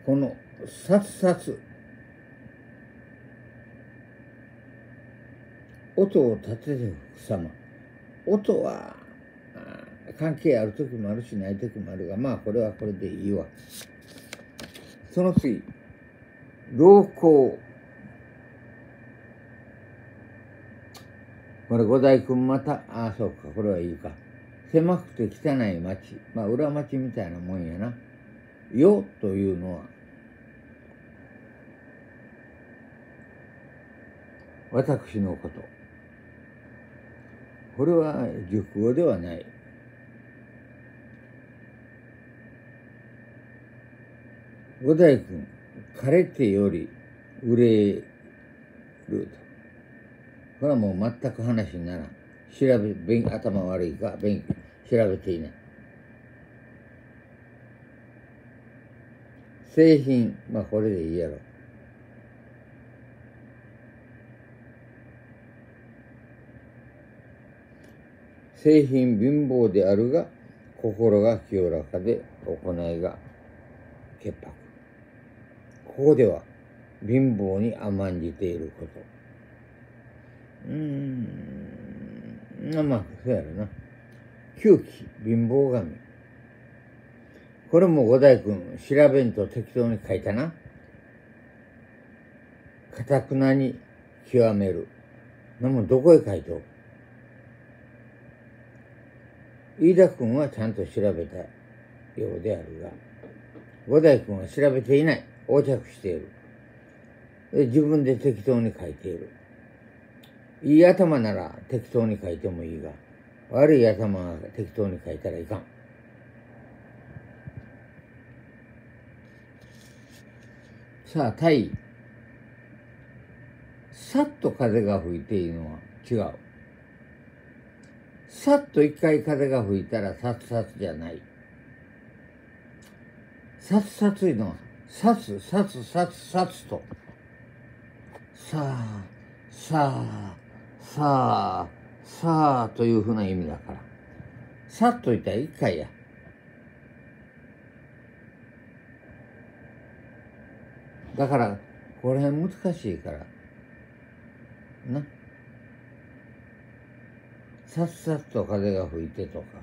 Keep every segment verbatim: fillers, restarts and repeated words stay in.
このさつさつ音を立てて吹く様。音は関係ある時もあるしない時もあるが、まあこれはこれでいいわ。その次、老公。これ五代君また、ああそうか、これはいいか。狭くて汚い町、まあ裏町みたいなもんやな。世というのは私のこと。これは熟語ではない。五代君、枯れてより憂えると。これはもう全く話にならん。調べ、勉頭悪いか、勉調べていない。製品、まあこれでいいやろ。製品貧乏であるが、心が清らかで行いが潔白。ここでは貧乏に甘んじていること。うーん、まあ、そうやろな。窮期貧乏神。これも五代君、調べんと適当に書いたな。かたくなに極める。なもどこへ書いと飯田君はちゃんと調べたようであるが、五代君は調べていない。横着している。自分で適当に書いている。いい頭なら適当に書いてもいいが、悪い頭は適当に書いたらいかん。さあ、対さっと風が吹いているのは違う。さっと一回風が吹いたらさつさつじゃない。さつさついのはさつさつさつさつと、さあさあさあさあというふうな意味だから、さっと言ったら一回や。だからこれ難しいからな。さっさっと風が吹いてとか、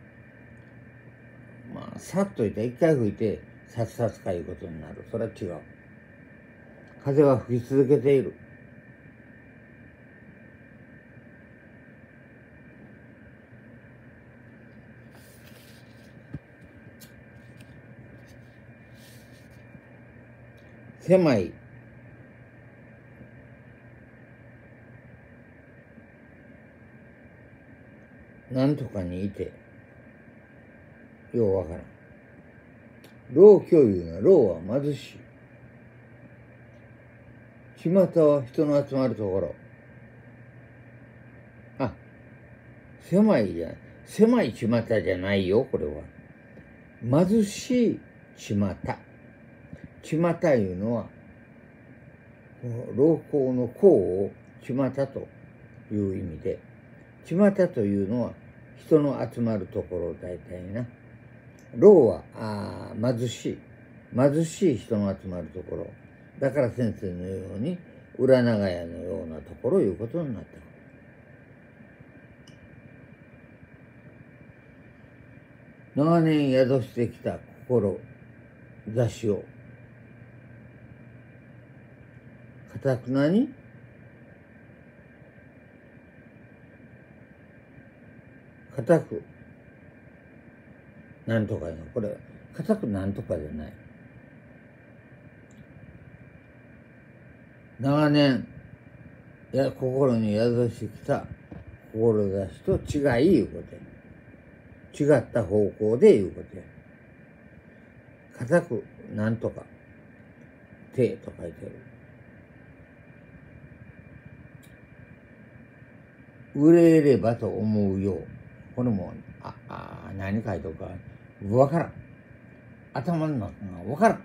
まあさっと言ったら一回吹いてさっさっかいうことになる。それは違う。風は吹き続けている。狭いなんとかにいてようわからん。老教いうのは、老は貧しい。巷は人の集まるところ。あ、狭いじゃない。狭い巷じゃないよ、これは。貧しい巷。巷いうのは、老公の公を巷という意味で、巷というのは人の集まるところ大体な。老はあ貧しい。貧しい人の集まるところ。だから先生のように、裏長屋のようなところいうことになった。長年宿してきた心、雑誌を、かたくなに、固く、なんとかの、これ、固くなんとかじゃない。長年、や心に宿してきた志と違いいうことや。違った方向でいうことや。固くなんとか、手と書いてある。憂えればと思うよう。これも、あ、あ何書いとるか、わからん。頭の中がわからん。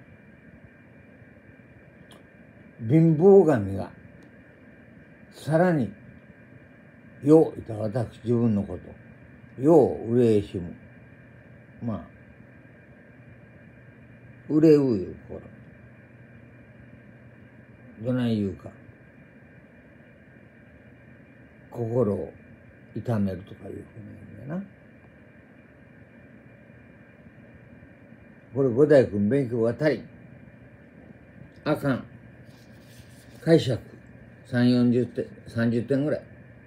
貧乏神が、さらに、よういた私自分のこと、よう憂えしむ。まあ、憂ういう心。 どない言うか、心を痛めるとかいうふうに言うんだよな。これ五代君勉強が足りん。あかん。解釈さん、よんじゅってん、さんじゅってんぐらい。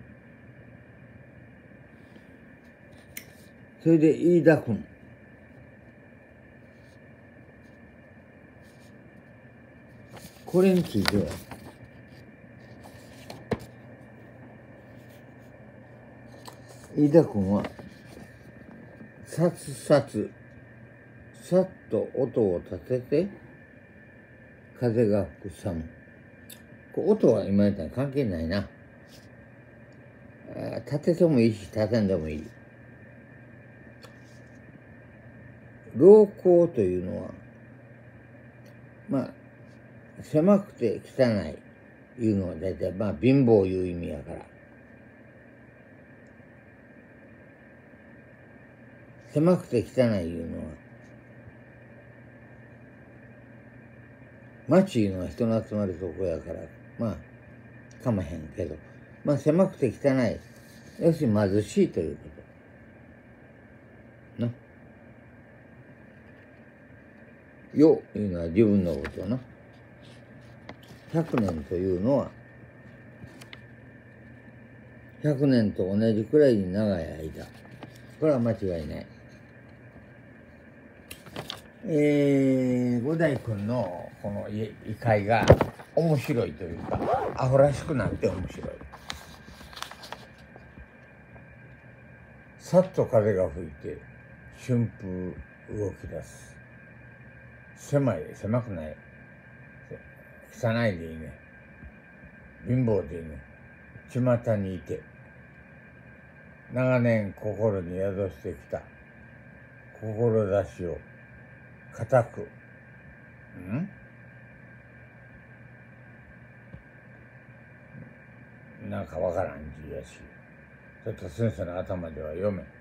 それで飯田君。これについては、飯田君は、さつさつ、さっと音を立てて、風が吹く寒。これ音は今言ったら関係ないな。立ててもいいし、立てんでもいい。老行というのは、まあ、狭くて汚いいうのは大体、まあ、貧乏いう意味やから。狭くて汚いいうのは、町いうのは人の集まるとこやから、まあ、かまへんけど、まあ、狭くて汚い。要するに貧しいということ。な。世いうのは自分のことな。ひゃくねんというのは、ひゃくねんと同じくらいに長い間。これは間違いない。えー、五代君のこの異界が面白いというか、アホらしくなって面白い。さっと風が吹いて、春風動き出す。狭い、狭くない。汚いでいいね。貧乏でいいね。巷にいて、長年心に宿してきた志を固く、んなんかわからん字やし、ちょっと先生の頭では読め。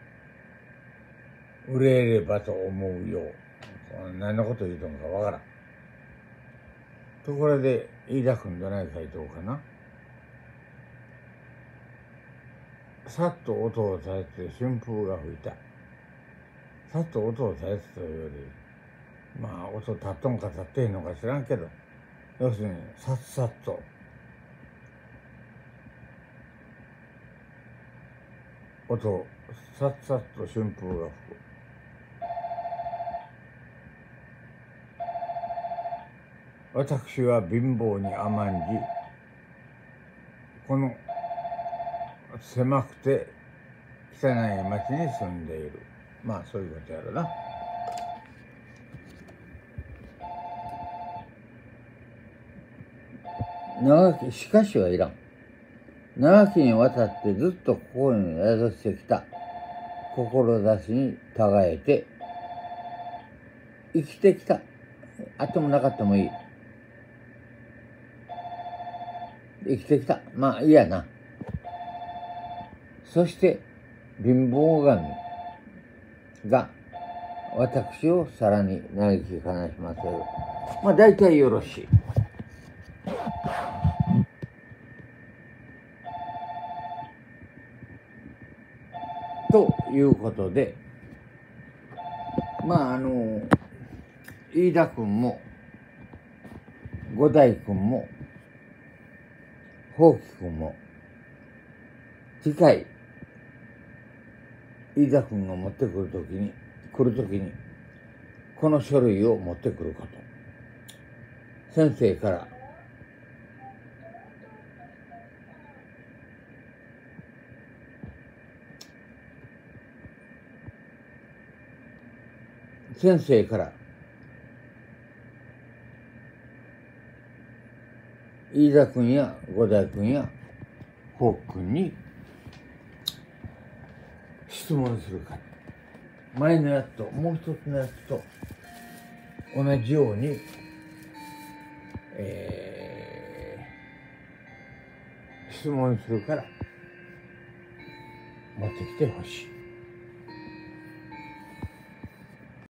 憂えればと思うよう。何のこと言うとんかわからん。ところで、飯田君どない書いとうかな。さっと音を立てて春風が吹いた。さっと音を立ててというより、まあ音立っとんか立ってへんのか知らんけど、要するにさっさっと音、さっさっと春風が吹く。私は貧乏に甘んじ、この狭くて汚い町に住んでいる。まあそういうことやろな。長き、しかしはいらん。長きにわたってずっと心に宿してきた志にたがえて生きてきた。あってもなかったもいい。生きてきた。まあいいやな。そして貧乏神が私をさらに嘆き悲しませる。まあ大体よろしい。ということで、まああの飯田君も五代君も宝輝君も次回飯田君が持ってくるときに来るときにこの書類を持ってくること。先生から先生から飯田君や五代君や宝輝君に質問するか。前のやつともう一つのやつと同じように、えー、質問するから持ってきてほしい。